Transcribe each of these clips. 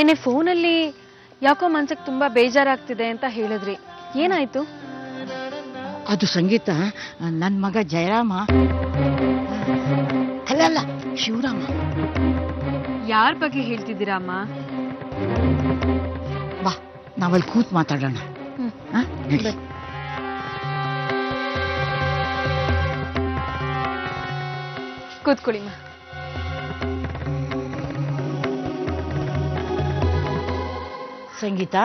ನಿನ್ನೆ ಫೋನಲ್ಲಿ ಯಾಕೋ ಮನ್ಸಿಗೆ ತುಂಬಾ ಬೇಜಾರಾಗ್ತಿದೆ ಅಂತ ಹೇಳಿದ್ರಿ, ಏನಾಯ್ತು? ಅದು ಸಂಗೀತ, ನನ್ನ ಮಗ ಜಯರಾಮ ಅಲ್ಲ ಶಿವರಾಮ. ಯಾರ ಬಗ್ಗೆ ಹೇಳ್ತಿದ್ದೀರಾ ಅಮ್ಮ? ಬಾ ನಾವಲ್ಲಿ ಕೂತ್ ಮಾತಾಡೋಣ. ಕೂತ್ಕೊಳ್ಳಿಮ್ಮ. ಸಂಗೀತ,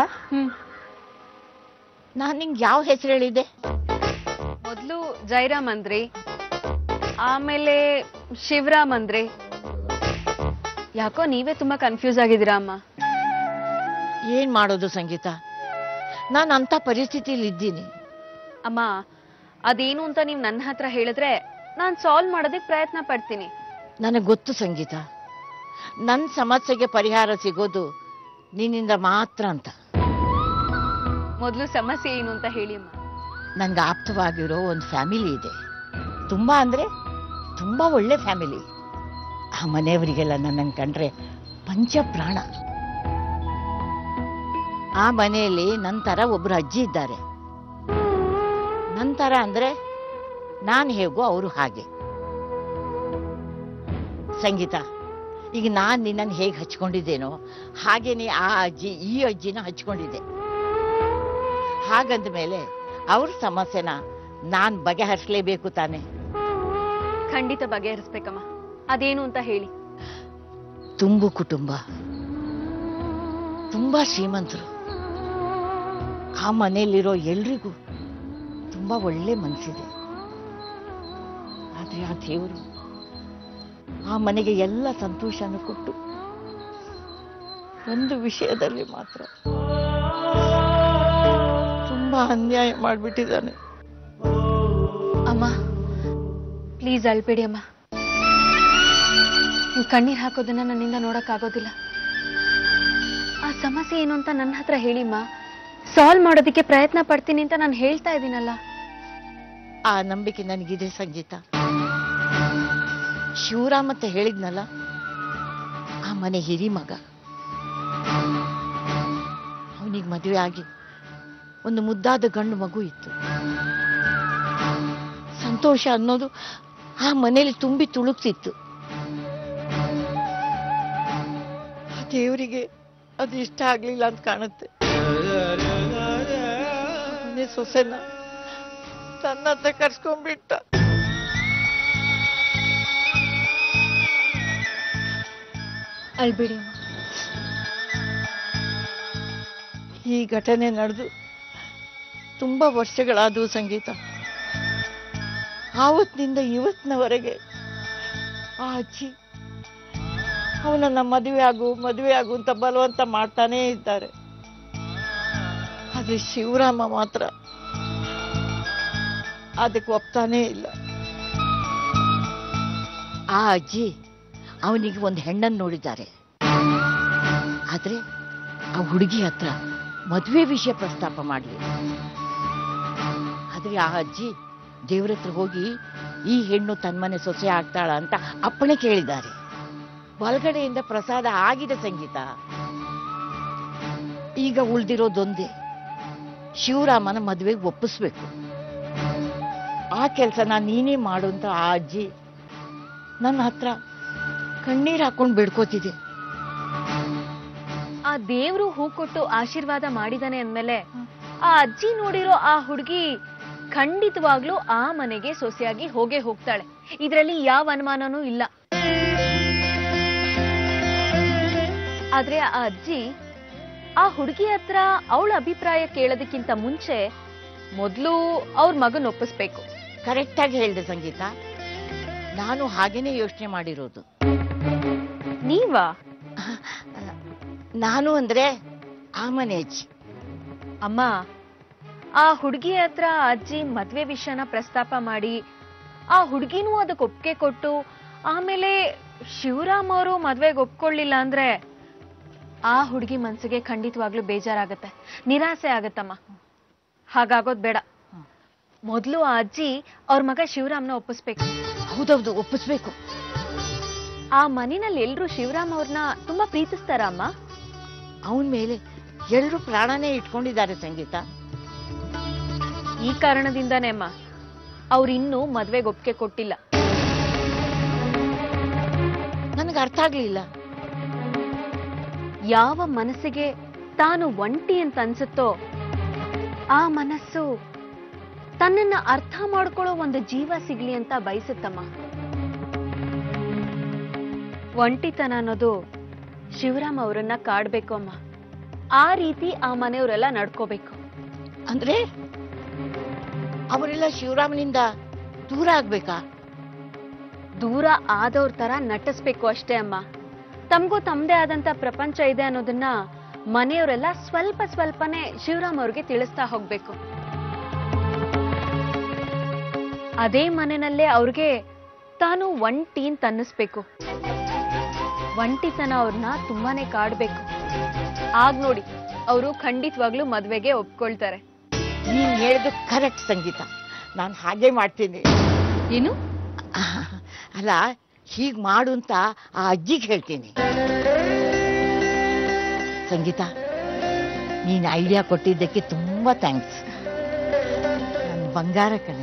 ನಾನ್ ನಿಂಗೆ ಯಾವ ಹೆಸರು ಹೇಳಿದೆ? ಮೊದ್ಲು ಜೈರಾಮ್ ಅಂದ್ರಿ, ಆಮೇಲೆ ಶಿವರಾಮ್ ಅಂದ್ರಿ. ಯಾಕೋ ನೀವೇ ತುಂಬಾ ಕನ್ಫ್ಯೂಸ್ ಆಗಿದ್ದೀರಾ ಅಮ್ಮ. ಏನ್ ಮಾಡೋದು ಸಂಗೀತ, ನಾನು ಅಂತ ಪರಿಸ್ಥಿತಿಲಿ ಇದ್ದೀನಿ. ಅಮ್ಮ, ಅದೇನು ಅಂತ ನೀವ್ ನನ್ನ ಹತ್ರ ಹೇಳಿದ್ರೆ ನಾನ್ ಸಾಲ್ವ್ ಮಾಡೋದಕ್ಕೆ ಪ್ರಯತ್ನ ಪಡ್ತೀನಿ. ನನಗೆ ಗೊತ್ತು ಸಂಗೀತ, ನನ್ನ ಸಮಸ್ಯೆಗೆ ಪರಿಹಾರ ಸಿಗೋದು ನಿನ್ನಿಂದ ಮಾತ್ರ ಅಂತ. ಮೊದ್ಲು ಸಮಸ್ಯೆ ಏನು ಅಂತ ಹೇಳಿ ಅಮ್ಮ. ನನ್ಗೆ ಆಪ್ತವಾಗಿರೋ ಒಂದು ಫ್ಯಾಮಿಲಿ ಇದೆ. ತುಂಬಾ ಅಂದ್ರೆ ತುಂಬಾ ಒಳ್ಳೆ ಫ್ಯಾಮಿಲಿ. ಆ ಮನೆಯವರಿಗೆಲ್ಲ ನನ್ನನ್ನು ಕಂಡ್ರೆ ಪಂಚ ಪ್ರಾಣ. ಆ ಮನೆಯಲ್ಲಿ ನನ್ನ ತರ ಒಬ್ರು ಅಜ್ಜಿ ಇದ್ದಾರೆ. ನನ್ನ ತರ ಅಂದ್ರೆ ನಾನು ಹೇಗೋ ಅವರು ಹಾಗೆ. ಸಂಗೀತ, ಈಗ ನಾನು ನಿನ್ನನ್ನು ಹೇಗೆ ಹಚ್ಕೊಂಡಿದ್ದೇನೋ ಹಾಗೇನೆ ಆ ಅಜ್ಜಿ ಈ ಅಜ್ಜಿನ ಹಚ್ಕೊಂಡಿದ್ದೆ. ಹಾಗಂದ ಮೇಲೆ ಅವ್ರ ಸಮಸ್ಯೆನ ನಾನ್ ಬಗೆಹರಿಸಲೇಬೇಕು ತಾನೆ. ಖಂಡಿತ ಬಗೆಹರಿಸ್ಬೇಕಮ್ಮ. ಅದೇನು ಅಂತ ಹೇಳಿ. ತುಂಬು ಕುಟುಂಬ, ತುಂಬಾ ಶ್ರೀಮಂತರು. ಆ ಮನೆಯಲ್ಲಿರೋ ಎಲ್ರಿಗೂ ತುಂಬಾ ಒಳ್ಳೆ ಮನಸ್ಸಿದೆ. ಆದ್ರೆ ಆ ದೇವರು ಆ ಮನೆಗೆ ಎಲ್ಲ ಸಂತೋಷನ ಕೊಟ್ಟು ಒಂದು ವಿಷಯದಲ್ಲಿ ಮಾತ್ರ ತುಂಬಾ ಅನ್ಯಾಯ ಮಾಡ್ಬಿಟ್ಟಿದ್ದಾನೆ. ಅಮ್ಮ ಪ್ಲೀಸ್ ಅಳ್ಬೇಡಿ ಅಮ್ಮ. ನೀವು ಕಣ್ಣೀರ್ ಹಾಕೋದನ್ನ ನನ್ನಿಂದ ನೋಡಕ್ಕಾಗೋದಿಲ್ಲ. ಆ ಸಮಸ್ಯೆ ಏನು ಅಂತ ನನ್ನ ಹತ್ರ ಹೇಳಿಮ್ಮ. ಸಾಲ್ವ್ ಮಾಡೋದಕ್ಕೆ ಪ್ರಯತ್ನ ಪಡ್ತೀನಿ ಅಂತ ನಾನು ಹೇಳ್ತಾ ಇದ್ದೀನಲ್ಲ. ಆ ನಂಬಿಕೆ ನನಗಿದೆ ಸಂಗೀತ. ಶಿವರಾಮ್ ಅಂತ ಹೇಳಿದ್ನಲ್ಲ, ಆ ಮನೆ ಹಿರಿ ಮಗ. ಅವನಿಗೆ ಮದುವೆ ಆಗಿ ಒಂದು ಮುದ್ದಾದ ಗಂಡು ಮಗು ಇತ್ತು. ಸಂತೋಷ ಅನ್ನೋದು ಆ ಮನೆಯಲ್ಲಿ ತುಂಬಿ ತುಳುಕ್ತಿತ್ತು. ಆ ದೇವರಿಗೆ ಅದು ಇಷ್ಟ ಆಗ್ಲಿಲ್ಲ ಅಂತ ಕಾಣುತ್ತೆ. ಮನೆ ಸೊಸೆನ ತನ್ನ ಹತ್ರ ಕರ್ಸ್ಕೊಂಡ್ಬಿಟ್ಟ. ಅಳ್ಬೇಡಿ ಅಮ್ಮ. ಈ ಘಟನೆ ನಡೆದು ತುಂಬಾ ವರ್ಷಗಳಾದವು ಸಂಗೀತ. ಆವತ್ತಿನಿಂದ ಇವತ್ತಿನವರೆಗೆ ಆ ಅಜ್ಜಿ ಅವನನ್ನ ಮದುವೆ ಆಗು ಅಂತ ಬಲವಂತ ಮಾಡ್ತಾನೇ ಇದ್ದಾರೆ. ಆದ್ರೆ ಶಿವರಾಮ ಮಾತ್ರ ಅದಕ್ಕೆ ಒಪ್ತಾನೇ ಇಲ್ಲ. ಆ ಅಜ್ಜಿ ಅವನಿಗೆ ಒಂದು ಹೆಣ್ಣನ್ನು ನೋಡಿದ್ದಾರೆ. ಆದ್ರೆ ಆ ಹುಡುಗಿ ಹತ್ರ ಮದುವೆ ವಿಷಯ ಪ್ರಸ್ತಾಪ ಮಾಡಲಿ. ಆದ್ರೆ ಆ ಅಜ್ಜಿ ದೇವ್ರ ಹತ್ರ ಹೋಗಿ ಈ ಹೆಣ್ಣು ತನ್ಮನೆ ಸೊಸೆ ಆಗ್ತಾಳ ಅಂತ ಅಪ್ಪಣೆ ಕೇಳಿದ್ದಾರೆ. ಒಳಗಡೆಯಿಂದ ಪ್ರಸಾದ ಆಗಿದೆ ಸಂಗೀತ. ಈಗ ಉಳ್ದಿರೋದೊಂದೇ, ಶಿವರಾಮನ ಮದುವೆಗೆ ಒಪ್ಪಿಸ್ಬೇಕು. ಆ ಕೆಲಸನ ನೀನೇ ಮಾಡು ಅಂತ ಆ ಅಜ್ಜಿ ನನ್ನ ಹತ್ರ ಕಣ್ಣೀರ್ ಹಾಕೊಂಡು ಬಿಡ್ಕೋತಿದೆ. ಆ ದೇವ್ರು ಹೂ ಕೊಟ್ಟು ಆಶೀರ್ವಾದ ಮಾಡಿದಾನೆ ಅಂದ್ಮೇಲೆ ಆ ಅಜ್ಜಿ ನೋಡಿರೋ ಆ ಹುಡುಗಿ ಖಂಡಿತವಾಗ್ಲೂ ಆ ಮನೆಗೆ ಸೊಸೆಯಾಗಿ ಹೋಗೇ ಹೋಗ್ತಾಳೆ. ಇದರಲ್ಲಿ ಯಾವ ಅನುಮಾನನೂ ಇಲ್ಲ. ಆದ್ರೆ ಆ ಅಜ್ಜಿ ಆ ಹುಡುಗಿ ಹತ್ರ ಅವಳ ಅಭಿಪ್ರಾಯ ಕೇಳೋದಕ್ಕಿಂತ ಮುಂಚೆ ಮೊದ್ಲು ಅವ್ರ ಮಗನ್ ಒಪ್ಪಿಸ್ಬೇಕು. ಕರೆಕ್ಟ್ ಆಗಿ ಹೇಳ್ದೆ ಸಂಗೀತ. ನಾನು ಹಾಗೇನೆ ಯೋಚನೆ ಮಾಡಿರೋದು. ನೀವಾ? ನಾನು ಅಂದ್ರೆ ಆ ಮನೆ ಅಜ್ಜಿ. ಅಮ್ಮ, ಆ ಹುಡುಗಿ ಹತ್ರ ಅಜ್ಜಿ ಮದ್ವೆ ವಿಷಯನ ಪ್ರಸ್ತಾಪ ಮಾಡಿ ಆ ಹುಡುಗಿನೂ ಅದಕ್ಕೆ ಒಪ್ಪಿಗೆ ಕೊಟ್ಟು ಆಮೇಲೆ ಶಿವರಾಮ್ ಅವರು ಮದ್ವೆಗೆ ಒಪ್ಕೊಳ್ಳಿಲ್ಲ ಅಂದ್ರೆ ಆ ಹುಡುಗಿ ಮನ್ಸಿಗೆ ಖಂಡಿತವಾಗ್ಲೂ ಬೇಜಾರಾಗತ್ತೆ, ನಿರಾಸೆ ಆಗತ್ತಮ್ಮ. ಹಾಗಾಗೋದ್ ಬೇಡ. ಮೊದ್ಲು ಆ ಅಜ್ಜಿ ಅವ್ರ ಮಗ ಶಿವರಾಮ್ನ ಒಪ್ಪಿಸ್ಬೇಕು. ಹೌದೌದು, ಒಪ್ಪಿಸ್ಬೇಕು. ಆ ಮನೆಯಲ್ಲಿ ಎಲ್ರು ಶಿವರಾಮ್ ಅವ್ರನ್ನ ತುಂಬಾ ಪ್ರೀತಿಸ್ತಾರ ಅಮ್ಮ? ಅವನ ಮೇಲೆ ಎಲ್ಲರೂ ಪ್ರಾಣನೇ ಇಟ್ಕೊಂಡಿದ್ದಾರೆ ಸಂಗೀತ. ಈ ಕಾರಣದಿಂದಾನೇ ಅಮ್ಮ ಅವ್ರಿನ್ನೂ ಮದ್ವೆಗೆ ಒಪ್ಪಿಗೆ ಕೊಟ್ಟಿಲ್ಲ. ನನಗೆ ಅರ್ಥ ಆಗ್ಲಿಲ್ಲ. ಯಾವ ಮನಸ್ಸಿಗೆ ತಾನು ಒಂಟಿ ಅಂತ ಅನ್ಸುತ್ತೋ ಆ ಮನಸ್ಸು ತನ್ನನ್ನ ಅರ್ಥ ಮಾಡ್ಕೊಳ್ಳೋ ಒಂದು ಜೀವ ಸಿಗ್ಲಿ ಅಂತ ಬಯಸುತ್ತಮ್ಮ. ಒಂಟಿತನ ಅನ್ನೋದು ಶಿವರಾಮ್ ಅವರನ್ನ ಕಾಡ್ಬೇಕು ಅಮ್ಮ. ಆ ರೀತಿ ಆ ಮನೆಯವರೆಲ್ಲ ನಡ್ಕೋಬೇಕು. ಅಂದ್ರೆ ಅವರೆಲ್ಲ ಶಿವರಾಮನಿಂದ ದೂರ ಆಗ್ಬೇಕಾ? ದೂರ ಆದವ್ರ ತರ ನಟಿಸ್ಬೇಕು ಅಷ್ಟೇ ಅಮ್ಮ. ತಮಗೂ ತಮ್ಮದೇ ಆದಂತ ಪ್ರಪಂಚ ಇದೆ ಅನ್ನೋದನ್ನ ಮನೆಯವರೆಲ್ಲ ಸ್ವಲ್ಪ ಸ್ವಲ್ಪನೇ ಶಿವರಾಮ್ ಅವ್ರಿಗೆ ತಿಳಿಸ್ತಾ ಹೋಗ್ಬೇಕು. ಅದೇ ಮನೆಯಲ್ಲೇ ಅವ್ರಿಗೆ ತಾನು ಒಂಟಿ ಅಂತ ಅನ್ನಿಸ್ಬೇಕು. ಒಂಟಿತನ ಅವ್ರನ್ನ ತುಂಬಾನೇ ಕಾಡ್ಬೇಕು. ಆಗ ನೋಡಿ ಅವರು ಖಂಡಿತವಾಗ್ಲೂ ಮದ್ವೆಗೆ ಒಪ್ಕೊಳ್ತಾರೆ. ನೀನ್ ಹೇಳಿದ್ದು ಕರೆಕ್ಟ್ ಸಂಗೀತ, ನಾನು ಹಾಗೆ ಮಾಡ್ತೀನಿ. ಏನು? ಅಲ್ಲ, ಹೀಗ್ ಮಾಡು ಅಂತ ಆ ಅಜ್ಜಿಗೆ ಹೇಳ್ತೀನಿ. ಸಂಗೀತ, ನೀನ್ ಐಡಿಯಾ ಕೊಟ್ಟಿದ್ದಕ್ಕೆ ತುಂಬಾ ಥ್ಯಾಂಕ್ಸ್. ನನ್ನ ಬಂಗಾರ ಕಣೆ.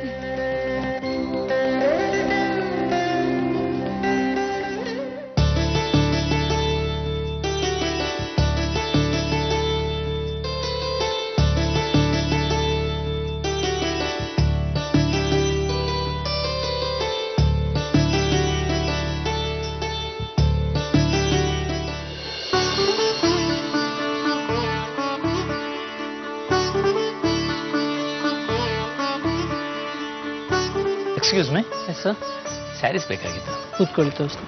Excuse me. Yes sir. Saris ಬೇಕಾಗಿತ್ತು. ಕೂತ್ಕೊಳ್ಳಿ, ತೋರಿಸ್ತು.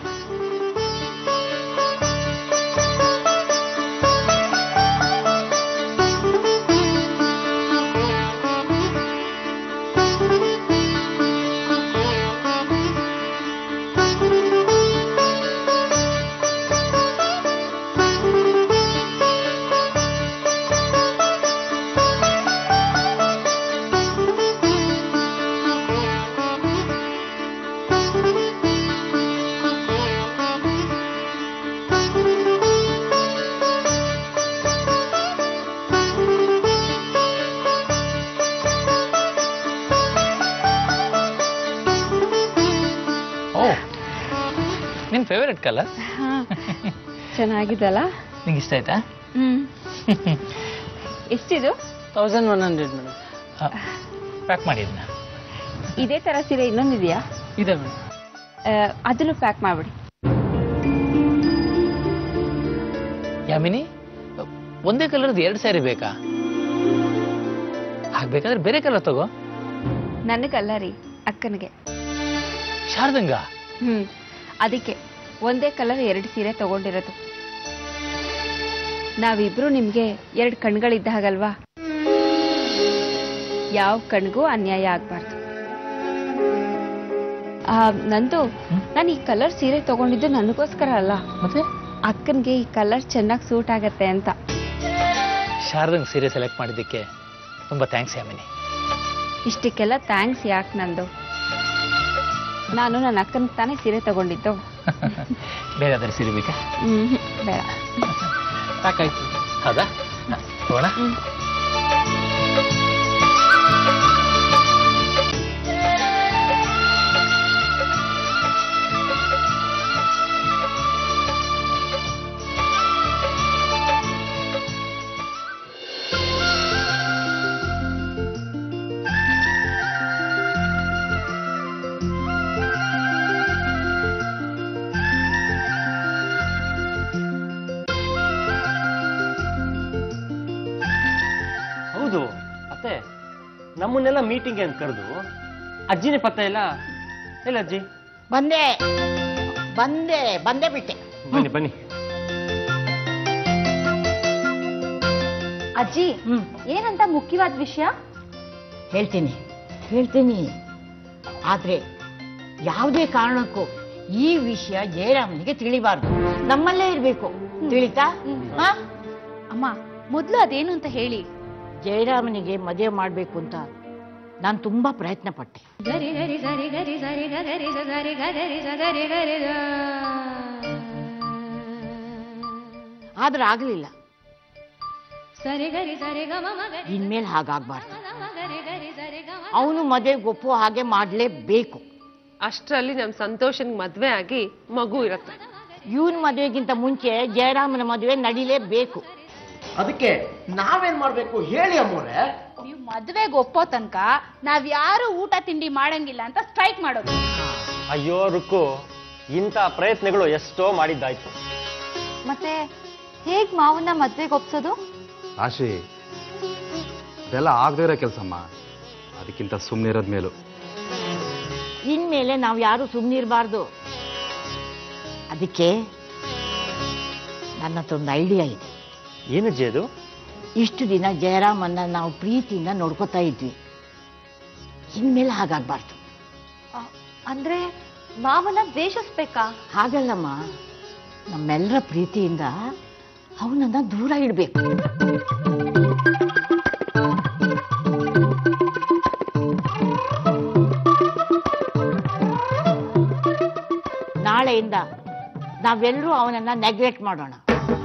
ನಿನ್ ಫೇವರೇಟ್ ಕಲರ್. ಚೆನ್ನಾಗಿದಲ್ಲ? ನಿಂಗೆ ಇಷ್ಟ ಆಯ್ತಾ? ಎಷ್ಟಿದು? 1100 ಮೇಡಮ್. ಪ್ಯಾಕ್ ಮಾಡಿದ್ನ. ಇದೇ ತರ ಸೀರೆ ಇನ್ನೊಂದಿದೆಯಾ? ಇದೆ ಮೇಡಮ್. ಅದನ್ನು ಪ್ಯಾಕ್ ಮಾಡ್ಬಿಡಿ. ಯಾಮಿನಿ, ಒಂದೇ ಕಲರ್ದು 2 ಸ್ಯಾರಿ ಬೇಕಾ? ಹಾಕ್ಬೇಕಾದ್ರೆ ಬೇರೆ ಕಲರ್ ತಗೋ. ನನಗಲ್ಲ ರೀ, ಅಕ್ಕನಿಗೆ. ಶಾರದಂಗ? ಅದಕ್ಕೆ ಒಂದೇ ಕಲರ್ 2 ಸೀರೆ ತಗೊಂಡಿರೋದು. ನಾವಿಬ್ರು ನಿಮ್ಗೆ 2 ಕಣ್ಗಳಿದ್ದ ಹಾಗಲ್ವಾ? ಯಾವ ಕಣ್ಗೂ ಅನ್ಯಾಯ ಆಗ್ಬಾರ್ದು. ನಂದು ನಾನು ಈ ಕಲರ್ ಸೀರೆ ತಗೊಂಡಿದ್ದು ನನಗೋಸ್ಕರ ಅಲ್ಲ, ಮತ್ತೆ ಅಕ್ಕನ್ಗೆ ಈ ಕಲರ್ ಚೆನ್ನಾಗಿ ಸೂಟ್ ಆಗತ್ತೆ ಅಂತ. ಶಾರದಂಗ್ ಸೀರೆ ಸೆಲೆಕ್ಟ್ ಮಾಡಿದ್ದಕ್ಕೆ ತುಂಬಾ ಥ್ಯಾಂಕ್ಸ್ ಯಾಮಿನಿ. ಇಷ್ಟಕ್ಕೆಲ್ಲ ಥ್ಯಾಂಕ್ಸ್ ಯಾಕೆ ನಂದು? ನಾನು ನನ್ನ ಅಕ್ಕನ ತಾನೇ ಸೀರೆ ತಗೊಂಡಿದ್ದು. ಬೇರೆ ಅದರ ಸೀರೆ ಬೇಕಾ? ಬೇಡ. ಸಾಕಾಯ್ತು. ಹೌದಾ? ಹೋಗೋಣ. ನಮ್ಮನ್ನೆಲ್ಲ ಮೀಟಿಂಗ್ ಅಂತ ಕರೆದು ಅಜ್ಜಿನೇ ಪತ್ತ ಇಲ್ಲ. ಇಲ್ಲ ಅಜ್ಜಿ. ಬಂದೆ ಬಂದೆ ಬಂದೆ ಬಿಟ್ಟೆ. ಬನ್ನಿ ಬನ್ನಿ. ಅಜ್ಜಿ, ಏನಂತ ಮುಖ್ಯವಾದ ವಿಷಯ? ಹೇಳ್ತೀನಿ ಹೇಳ್ತೀನಿ, ಆದ್ರೆ ಯಾವುದೇ ಕಾರಣಕ್ಕೂ ಈ ವಿಷಯ ಜಯರಾಮನಿಗೆ ತಿಳಿಬಾರ್ದು. ನಮ್ಮಲ್ಲೇ ಇರ್ಬೇಕು, ತಿಳಿತಾ? ಅಮ್ಮ, ಮೊದ್ಲು ಅದೇನು ಅಂತ ಹೇಳಿ. ಜಯರಾಮನಿಗೆ ಮದುವೆ ಮಾಡ್ಬೇಕು ಅಂತ ನಾನು ತುಂಬಾ ಪ್ರಯತ್ನ ಪಟ್ಟೆ. ಆದ್ರೆ ಆಗ್ಲಿಲ್ಲ. ಇನ್ಮೇಲೆ ಹಾಗಾಗ್ಬಾರ್ದು. ಅವನು ಮದುವೆಗೆ ಒಪ್ಪೋ ಹಾಗೆ ಮಾಡ್ಲೇಬೇಕು. ಅಷ್ಟರಲ್ಲಿ ನಮ್ ಸಂತೋಷನ್ ಮದ್ವೆ ಆಗಿ ಮಗು ಇರತ್ತೆ. ಇವನ್ ಮದುವೆಗಿಂತ ಮುಂಚೆ ಜಯರಾಮನ ಮದುವೆ ನಡಿಲೇಬೇಕು. ಅದಕ್ಕೆ ನಾವೇನ್ ಮಾಡ್ಬೇಕು ಹೇಳಿ ಅಮ್ಮೋರೆ? ನೀವು ಮದ್ವೆಗೆ ಒಪ್ಪೋ ತನಕ ನಾವ್ ಯಾರು ಊಟ ತಿಂಡಿ ಮಾಡಂಗಿಲ್ಲ ಅಂತ ಸ್ಟ್ರೈಕ್ ಮಾಡೋದು. ಅಯ್ಯೋ ರುಕ್ಕು, ಇಂಥ ಪ್ರಯತ್ನಗಳು ಎಷ್ಟೋ ಮಾಡಿದ್ದಾಯ್ತು. ಮತ್ತೆ ಹೇಗ್ ಮಾವನ್ನ ಮದ್ವೆಗೆ ಒಪ್ಸೋದು? ರಾಶಿ, ಅದೆಲ್ಲ ಆಗದೇ ಇರೋ ಕೆಲಸಮ್ಮ. ಅದಕ್ಕಿಂತ ಸುಮ್ಮನಿರೋದ್ ಮೇಲು. ಇನ್ಮೇಲೆ ನಾವು ಯಾರು ಸುಮ್ಮನಿರಬಾರ್ದು. ಅದಕ್ಕೆ ನನ್ನ ಹತ್ರ ಒಂದು ಐಡಿಯಾ ಇದೆ. ಏನಜ್ಜಿ ಅದು? ಇಷ್ಟು ದಿನ ಜಯರಾಮನ್ನ ನಾವು ಪ್ರೀತಿಯಿಂದ ನೋಡ್ಕೋತಾ ಇದ್ವಿ. ಇನ್ಮೇಲೆ ಹಾಗಾಗ್ಬಾರ್ದು. ಅಂದ್ರೆ ಮಾವನ ದ್ವೇಷಿಸ್ಬೇಕಾ? ಹಾಗಲ್ಲಮ್ಮ, ನಮ್ಮೆಲ್ಲರ ಪ್ರೀತಿಯಿಂದ ಅವನನ್ನ ದೂರ ಇಡಬೇಕು. ನಾಳೆಯಿಂದ ನಾವೆಲ್ಲರೂ ಅವನನ್ನ ನೆಗ್ಲೆಕ್ಟ್ ಮಾಡೋಣ.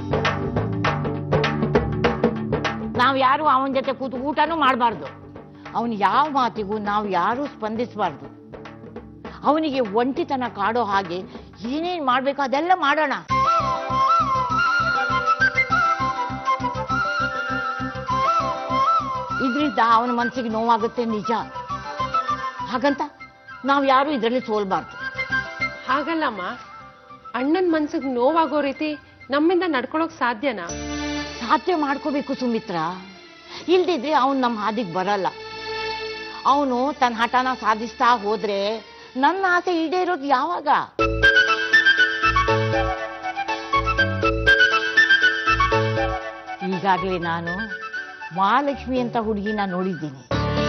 ನಾವು ಯಾರು ಅವನ ಜೊತೆ ಕೂತು ಊಟನೂ ಮಾಡಬಾರ್ದು. ಅವನು ಯಾವ ಮಾತಿಗೂ ನಾವು ಯಾರೂ ಸ್ಪಂದಿಸಬಾರ್ದು. ಅವನಿಗೆ ಒಂಟಿತನ ಕಾಡೋ ಹಾಗೆ ಏನೇನ್ ಮಾಡ್ಬೇಕು ಅದೆಲ್ಲ ಮಾಡೋಣ. ಇದರಿಂದ ಅವನ ಮನಸ್ಸಿಗೆ ನೋವಾಗುತ್ತೆ ನಿಜ. ಹಾಗಂತ ನಾವು ಯಾರು ಇದರಲ್ಲಿ ಸೋಲ್ಬಾರ್ದು. ಹಾಗಲ್ಲಮ್ಮ, ಅಣ್ಣನ್ ಮನ್ಸಿಗೆ ನೋವಾಗೋ ರೀತಿ ನಮ್ಮಿಂದ ನಡ್ಕೊಳಕ್ ಸಾಧ್ಯನಾ? ಸಾಧ್ಯ ಮಾಡ್ಕೋಬೇಕು ಸುಮಿತ್ರ. ಇಲ್ದಿದ್ರೆ ಅವನು ನಮ್ಮ ಹಾದಿಗೆ ಬರಲ್ಲ. ಅವನು ತನ್ನ ಹಠನ ಸಾಧಿಸ್ತಾ ಹೋದ್ರೆ ನನ್ನ ಆಸೆ ಈಡೇರೋದು ಯಾವಾಗ? ಈಗಾಗಲೇ ನಾನು ಮಹಾಲಕ್ಷ್ಮಿ ಅಂತ ಹುಡುಗಿನ ನೋಡಿದ್ದೀನಿ.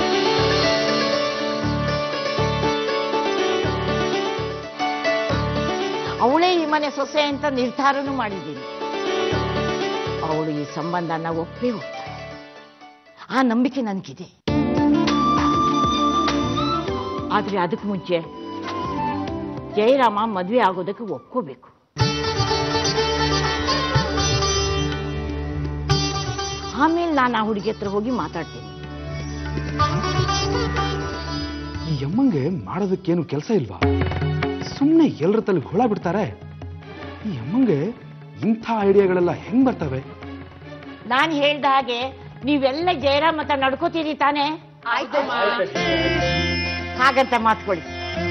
ಅವಳೇ ಈ ಮನೆ ಸೊಸೆ ಅಂತ ನಿರ್ಧಾರನೂ ಮಾಡಿದ್ದೀನಿ. ಅವಳು ಈ ಸಂಬಂಧನ ಒಪ್ಪೇ ಹೋಗ್ತಾಳೆ. ಆ ನಂಬಿಕೆ ನನಗಿದೆ. ಆದ್ರೆ ಅದಕ್ಕೆ ಮುಂಚೆ ಜಯರಾಮ ಮದುವೆ ಆಗೋದಕ್ಕೆ ಒಪ್ಕೋಬೇಕು. ಆಮೇಲೆ ನಾನು ಆ ಹುಡುಗಿ ಹತ್ರ ಹೋಗಿ ಮಾತಾಡ್ತೀನಿ. ಈ ಅಮ್ಮಂಗೆ ಮಾಡೋದಕ್ಕೇನು ಕೆಲಸ ಇಲ್ವಾ? ಸುಮ್ಮನೆ ಎಲ್ಲರ ತಲೆ ಹುಳ ಬಿಡ್ತಾರೆ. ಈ ಅಮ್ಮಂಗೆ ಇಂಥ ಐಡಿಯಾಗಳೆಲ್ಲ ಹೆಂಗ್ ಬರ್ತವೆ? ನಾನು ಹೇಳ್ದ ಹಾಗೆ ನೀವೆಲ್ಲ ಜಯರಾಮ್ ಹತ್ರ ನಡ್ಕೋತೀರಿ ತಾನೇ? ಹಾಗಂತ ಮಾತ್ಕೊಳ್ಳಿ.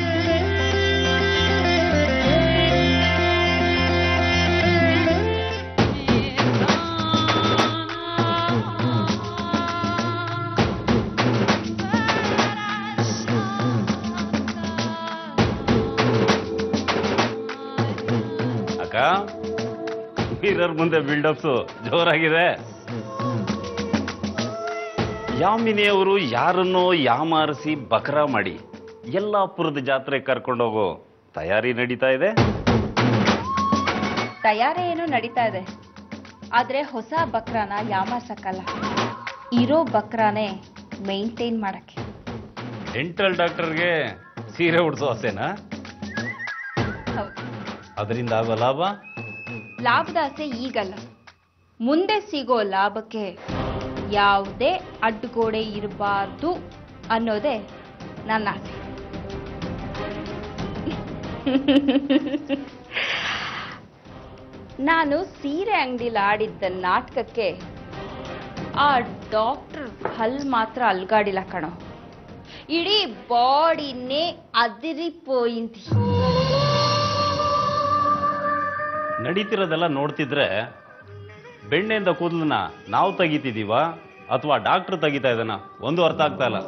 ಅಕ್ಕ, ಮಿರರ್ ಮುಂದೆ ಬಿಲ್ಡಪ್ಸು ಜೋರಾಗಿದೆ. ಯಾಮಿನಿಯವರು ಯಾರನ್ನೋ ಯಾಮಾರಿಸಿ ಬಕರಾ ಮಾಡಿ ಯಲ್ಲಾಪುರದ ಜಾತ್ರೆ ಕರ್ಕೊಂಡೋಗೋ ತಯಾರಿ ನಡೀತಾ ಇದೆ. ತಯಾರಿ ಏನೋ ನಡೀತಾ ಇದೆ, ಆದ್ರೆ ಹೊಸ ಬಕ್ರಾನ ಯಾಮಾರ್ಸಕ್ಕಲ್ಲ, ಇರೋ ಬಕ್ರಾನೇ ಮೇಂಟೈನ್ ಮಾಡಕ್ಕೆ. ಡೆಂಟಲ್ ಡಾಕ್ಟರ್ಗೆ ಸೀರೆ ಉಡ್ಸೋ ಆಸೆನಾ? ಅದರಿಂದ ಆಗೋ ಲಾಭ? ಲಾಭದ ಆಸೆ ಈಗಲ್ಲ, ಮುಂದೆ ಸಿಗೋ ಲಾಭಕ್ಕೆ ಯಾವುದೇ ಅಡ್ಡಗೋಡೆ ಇರಬಾರ್ದು ಅನ್ನೋದೇ ನನ್ನ ಆಸೆ. ನಾನು ಸೀರೆ ಅಂಗಡಿಲಿ ಆಡಿದ್ದ ನಾಟಕಕ್ಕೆ ಆ ಡಾಕ್ಟರ್ ಹಲ್ ಮಾತ್ರ ಅಲ್ಗಾಡಿಲ್ಲ ಕಣೋ, ಇಡೀ ಬಾಡಿನೇ ಅದಿರಿಪೋಯಿಂತಿ. ನಡೀತಿರೋದೆಲ್ಲ ನೋಡ್ತಿದ್ರೆ ಬೆಣ್ಣೆಯಿಂದ ಕೂದಲನ್ನ ನಾವು ತೆಗಿತಿದೀವ ಅಥವಾ ಡಾಕ್ಟರ್ ತೆಗಿತಾ ಇದ್ದಾನ ಒಂದು ಅರ್ಥ ಆಗ್ತಾ ಇಲ್ಲ.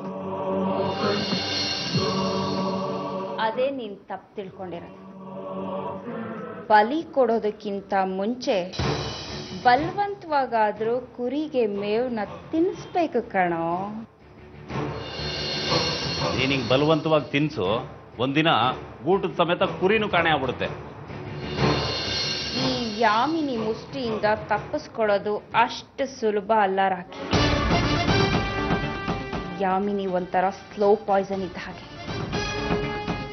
ಅದೇ ನೀನ್ ತಪ್ಪು ತಿಳ್ಕೊಂಡಿರೋದು. ಬಲಿ ಕೊಡೋದಕ್ಕಿಂತ ಮುಂಚೆ ಬಲವಂತವಾಗಾದ್ರೂ ಕುರಿಗೆ ಮೇವ್ನ ತಿನ್ನಿಸ್ಬೇಕು ಕಣೋ. ನೀನಿಂಗ್ ಬಲವಂತವಾಗಿ ತಿನ್ಸು, ಒಂದಿನ ಊಟದ ಸಮೇತ ಕುರಿನೂ ಕಾಣೆ ಆಗ್ಬಿಡುತ್ತೆ. ಈ ಯಾಮಿನಿ ಮುಷ್ಟಿಯಿಂದ ತಪ್ಪಿಸ್ಕೊಳ್ಳೋದು ಅಷ್ಟು ಸುಲಭ ಅಲ್ಲ ರಾಕಿ. ಯಾಮಿನಿ ಒಂಥರ ಸ್ಲೋ ಪಾಯ್ಸನ್ ಇದ್ದ ಹಾಗೆ,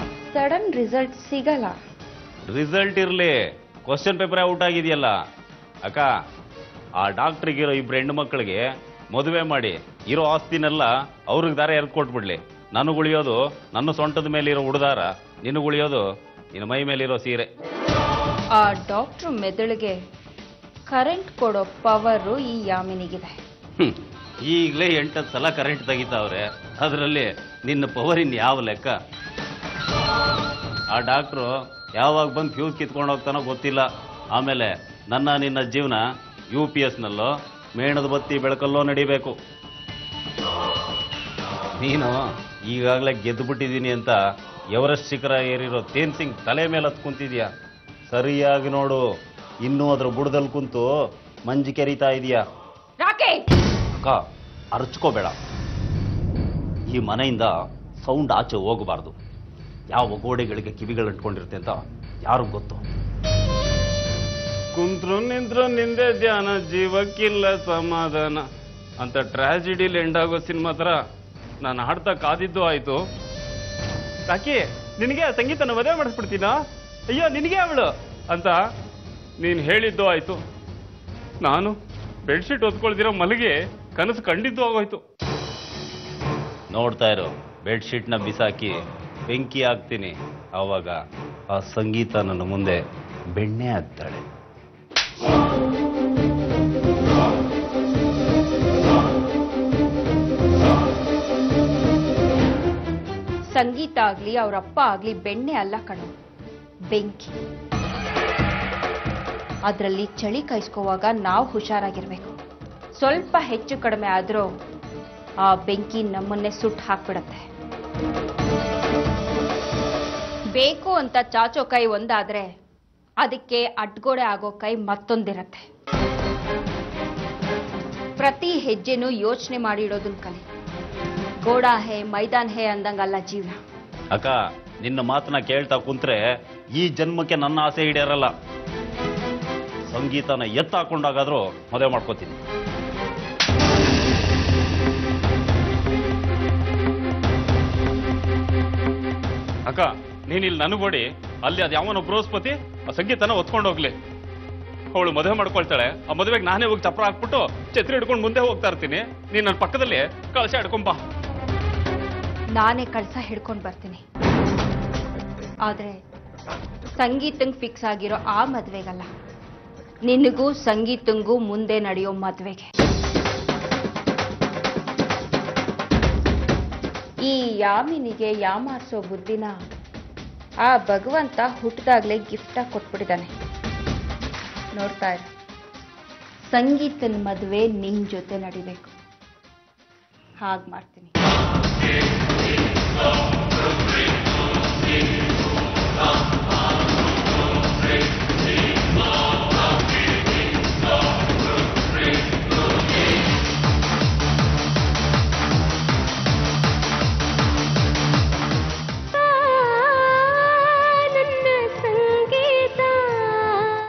ಸಡನ್ ರಿಸಲ್ಟ್ ಸಿಗಲ್ಲ. ರಿಸಲ್ಟ್ ಇರ್ಲಿ, ಕ್ವಶನ್ ಪೇಪರ್ ಔಟ್ ಆಗಿದೆಯಲ್ಲ, ಅಕ್ಕ ಆ ಡಾಕ್ಟ್ರಿಗಿರೋ ಇಬ್ರು ಹೆಣ್ಣು ಮಕ್ಕಳಿಗೆ ಮದುವೆ ಮಾಡಿ ಇರೋ ಆಸ್ತಿನೆಲ್ಲ ಅವ್ರಿಗೆ ದಾರ ಎರ್ದು ಕೊಟ್ಬಿಡ್ಲಿ. ನನಗುಳಿಯೋದು ನನ್ನ ಸೊಂಟದ ಮೇಲಿರೋ ಉಡ್ದಾರ, ನಿನಗುಳಿಯೋದು ನಿನ್ನ ಮೈ ಮೇಲಿರೋ ಸೀರೆ. ಆ ಡಾಕ್ಟ್ರು ಮೆದುಳಿಗೆ ಕರೆಂಟ್ ಕೊಡೋ ಪವರು ಈ ಯಾಮಿನಿಗಿದೆ. ಈಗಲೇ 8 ಸಲ ಕರೆಂಟ್ ತೆಗಿತಾವ್ರೆ, ಅದರಲ್ಲಿ ನಿನ್ನ ಪವರ್ ಇನ್ ಯಾವ ಲೆಕ್ಕ? ಆ ಡಾಕ್ಟ್ರು ಯಾವಾಗ ಬಂದು ಫ್ಯೂಸ್ ಕಿತ್ಕೊಂಡು ಹೋಗ್ತಾನೋ ಗೊತ್ತಿಲ್ಲ. ಆಮೇಲೆ ನಿನ್ನ ಜೀವನ UPS ನಲ್ಲೋ ಮೇಣದ ಬತ್ತಿ ಬೆಳಕಲ್ಲೋ ನಡಿಬೇಕು. ನೀನು ಈಗಾಗಲೇ ಗೆದ್ದು ಬಿಟ್ಟಿದ್ದೀನಿ ಅಂತ ಎವರೆಸ್ಟ್ ಶಿಖರ ಏರಿರೋ ತೇನ್ ಸಿಂಗ್ ತಲೆ ಮೇಲೆ ಹತ್ಕೊಂತಿದ್ಯಾ. ಸರಿಯಾಗಿ ನೋಡು, ಇನ್ನೂ ಅದ್ರ ಬುಡದಲ್ಲಿ ಕುಂತು ಮಂಜು ಕೆರಿತಾ ಇದೆಯಾ. ಅಕ್ಕ ಅರ್ಚ್ಕೋಬೇಡ. ಈ ಮನೆಯಿಂದ ಸೌಂಡ್ ಆಚೆ ಹೋಗಬಾರ್ದು. ಯಾವ ಗೋಡೆಗಳಿಗೆ ಕಿವಿಗಳು ಅಂಟ್ಕೊಂಡಿರುತ್ತೆ ಅಂತ ಯಾರಿಗೂ ಗೊತ್ತು. ಕುಂತ್ರು ನಿಂತ್ರು ನಿಂದೆ ಧ್ಯಾನ, ಜೀವಕ್ಕಿಲ್ಲ ಸಮಾಧಾನ ಅಂತ ಟ್ರಾಜಿಡಿಲಿ ಎಂಡಾಗೋ ಸಿನಿಮಾ ಥರ ನಾನು ಹಾಡ್ತಾ ಕಾದಿದ್ದು ಆಯ್ತು. ಯಾಕೆ ನಿನಗೆ ಸಂಗೀತನ ಮದುವೆ ಮಾಡಿಸ್ಬಿಡ್ತೀನಾ? ಅಯ್ಯೋ ನಿನಗೆ ಅವಳು ಅಂತ ನೀನು ಹೇಳಿದ್ದು ಆಯ್ತು. ನಾನು ಬೆಡ್ಶೀಟ್ ಹೊತ್ಕೊಳ್ದಿರೋ ಮಲಗಿ ಕನಸು ಕಂಡಿದ್ದು ಆಗೋಯ್ತು. ನೋಡ್ತಾ ಇರೋ, ಬೆಡ್ಶೀಟ್ನ ಬಿಸಾಕಿ ಬೆಂಕಿ ಹಾಕ್ತೀನಿ. ಆವಾಗ ಆ ಸಂಗೀತ ನನ್ನ ಮುಂದೆ ಬೆಣ್ಣೆ ಆಗ್ತಾಳೆ. ಸಂಗೀತ ಆಗ್ಲಿ ಅವರಪ್ಪ ಆಗ್ಲಿ ಬೆಣ್ಣೆ ಅಲ್ಲ ಕಣೋ, ಬೆಂಕಿ. ಅದರಲ್ಲಿ ಚಳಿ ಕಾಯಿಸ್ಕೋವಾಗ ನಾವು ಹುಷಾರಾಗಿರ್ಬೇಕು. ಸ್ವಲ್ಪ ಹೆಚ್ಚು ಕಡಿಮೆ ಆದ್ರೂ ಆ ಬೆಂಕಿ ನಮ್ಮನ್ನೇ ಸುಟ್ಟು ಹಾಕ್ಬಿಡತ್ತೆ. ಬೇಕು ಅಂತ ಚಾಚೋ ಕೈ ಒಂದಾದ್ರೆ ಅದಕ್ಕೆ ಅಡ್ಗೋಡೆ ಆಗೋ ಕೈ ಮತ್ತೊಂದಿರತ್ತೆ. ಪ್ರತಿ ಹೆಜ್ಜೆನೂ ಯೋಚನೆ ಮಾಡಿಡೋದನ್ನ ಕಲಿ. ಗೋಡಾ ಹೇ ಮೈದಾನ್ ಹೇ ಅಂದಂಗಲ್ಲ ಜೀವನ. ಅಕ್ಕ, ನಿನ್ನ ಮಾತನ್ನ ಕೇಳ್ತಾ ಕುಂತ್ರೆ ಈ ಜನ್ಮಕ್ಕೆ ನನ್ನ ಆಸೆ ಈಡೇರಲ್ಲ. ಸಂಗೀತನ ಎತ್ತಾಕೊಂಡಾಗಾದ್ರೂ ಮದುವೆ ಮಾಡ್ಕೋತೀನಿ. ಅಕ್ಕ, ನೀನಿಲ್ಲಿ ನನಗೋಡಿ ಅಲ್ಲಿ ಅದು ಯಾವನೋ ಬೃಹಸ್ಪತಿ ಆ ಸಂಗೀತನ ಹೊತ್ಕೊಂಡು ಹೋಗ್ಲಿ. ಅವಳು ಮದುವೆ ಮಾಡ್ಕೊಳ್ತಾಳೆ. ಆ ಮದುವೆಗೆ ನಾನೇ ಹೋಗಿ ಚಪ್ರ ಹಾಕ್ಬಿಟ್ಟು ಛತ್ರಿ ಹಿಡ್ಕೊಂಡು ಮುಂದೆ ಹೋಗ್ತಾ ಇರ್ತೀನಿ. ನೀನ್ ನನ್ನ ಪಕ್ಕದಲ್ಲಿ ಕಳಶ ಹಿಡ್ಕೊಂಬ. ನಾನೇ ಕಳಸ ಹಿಡ್ಕೊಂಡು ಬರ್ತೀನಿ. ಆದ್ರೆ ಸಂಗೀತಂಗ್ ಫಿಕ್ಸ್ ಆಗಿರೋ ಆ ಮದ್ವೆಗಲ್ಲ, ನಿನಗೂ ಸಂಗೀತಂಗೂ ಮುಂದೆ ನಡೆಯೋ ಮದ್ವೆಗೆ. ಈ ಯಾಮಿನಿಗೆ ಯಾಮಾರ್ಸೋ ಬುದ್ಧಿನ ಆ ಭಗವಂತ ಹುಟ್ಟಿದಾಗ್ಲೇ ಗಿಫ್ಟಾಗಿ ಕೊಟ್ಬಿಟ್ಟಿದ್ದಾನೆ. ನೋಡ್ತಾ ಇರು, ಸಂಗೀತನ ಮದುವೆ ನಿನ್ ಜೊತೆ ನಡಿಬೇಕು. ಹಾಗೆ ಮಾಡ್ತೀನಿ.